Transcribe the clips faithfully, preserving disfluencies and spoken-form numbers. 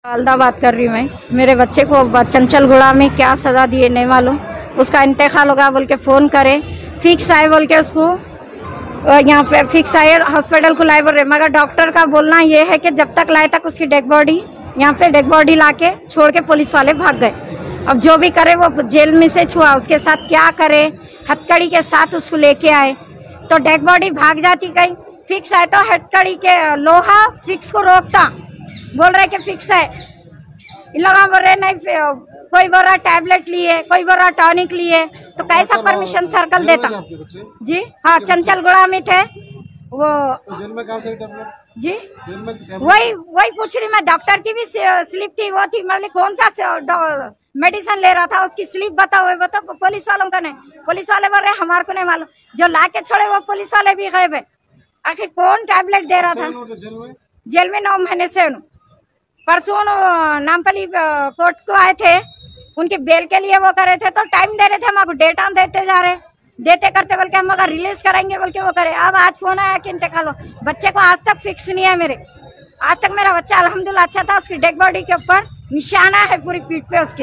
वालदा बात कर रही हूँ मैं। मेरे बच्चे को चंचल गुड़ा में क्या सजा दिए नहीं मालूम। उसका इंतकाल होगा बोल के फोन करे, फिक्स आए बोल के उसको यहाँ पे फिक्स आए हॉस्पिटल को लाए बोल रहे, मगर डॉक्टर का बोलना ये है कि जब तक लाए तक उसकी डेड बॉडी यहाँ पे डेड बॉडी लाके छोड़ के पुलिस वाले भाग गए। अब जो भी करे वो जेल में से छुआ, उसके साथ क्या करे, हथकड़ी के साथ उसको लेके आए तो डेड बॉडी भाग जाती। कहीं फिक्स आए तो हथकड़ी के लोहा फिक्स को रोकता, बोल रहे कि फिक्स है। इन लोग बोल रहे नहीं, कोई बोल रहा टैबलेट लिए, कोई बोल रहा टॉनिक लिए, तो कैसा परमिशन सर्कल देता जी। हाँ, चंचल गुड़ा में थे वो। जेल में कहाँ से टैबलेट जी? जेल में वही वही पूछ रही मैं। डॉक्टर की भी स्लिप थी, वो थी, मतलब कौन सा मेडिसिन ले रहा था उसकी स्लिप बताओ, बताओ। पुलिस वालों का नहीं, पुलिस वाले बोल रहे हमारे को नहीं मालूम, जो ला के छोड़े वो पुलिस वाले भी गायब है। आखिर कौन टैबलेट दे रहा था? जेल में नौ महीने से। परसों नामपली कोर्ट को आए थे, उनके बेल के लिए वो करे थे, तो टाइम दे रहे थे हमको, डेट ऑन देते जा रहे, देते करते बोल के हम अगर रिलीज करेंगे बोल के वो करे। अब आज फोन आया कि इंतकाल हो। बच्चे को आज तक फिक्स नहीं है मेरे, आज तक मेरा बच्चा अल्हम्दुलिल्लाह अच्छा था। उसकी डेड बॉडी के ऊपर निशाना है पूरी पीठ पे उसके।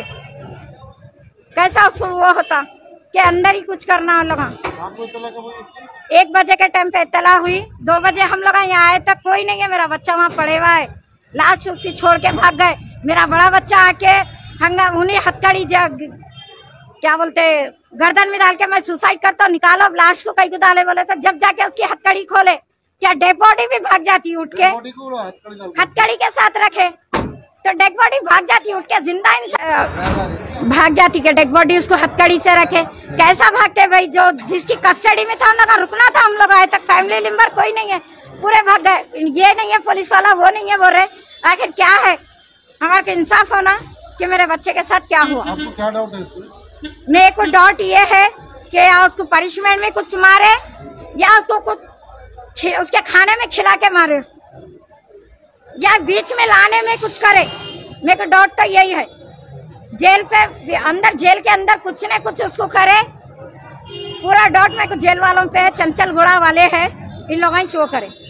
कैसा उसको वो होता कि अंदर ही कुछ करना हो लगा। एक बजे के टाइम पे इत्तला हुई, दो बजे हम लोग यहाँ आए तक कोई नहीं है। मेरा बच्चा वहाँ पड़े हुआ है, लाश उसकी छोड़ के भाग गए। मेरा बड़ा बच्चा आके हंगा उन्हें हथकड़ी क्या बोलते गर्दन में डाल के मैं सुसाइड करता हूँ, निकालो लाश को कहीं को डाले बोले, तो जब जाके उसकी हथकड़ी खोले क्या डेड बॉडी भी भाग जाती उठ के। हथकड़ी के साथ रखे तो डेड बॉडी भाग जाती उठ के, जिंदा भाग जाती के डेड बॉडी उसको हथकड़ी से रखे। कैसा भागते भाई? जो जिसकी कस्टडी में था हम लोग रुकना था, हम लोग आए तक फैमिली मेंबर कोई नहीं है, पूरे भाग गए। ये नहीं है पुलिस वाला, वो नहीं है, बोल रहे आखिर क्या है? हमारे को इंसाफ होना कि मेरे बच्चे के साथ क्या हुआ। आपको क्या डाउट है इसमें? मेरे को डाउट ये है कि या उसको पनिशमेंट में कुछ मारे या उसको कुछ उसके खाने में खिला के मारे या बीच में लाने में कुछ करे। मेरे को डाउट तो यही है। जेल पे अंदर, जेल के अंदर कुछ न कुछ उसको करे, पूरा डाउट मेरे को जेल वालों पे, चंचल गुड़ा वाले है, इन लोगों को वो करे।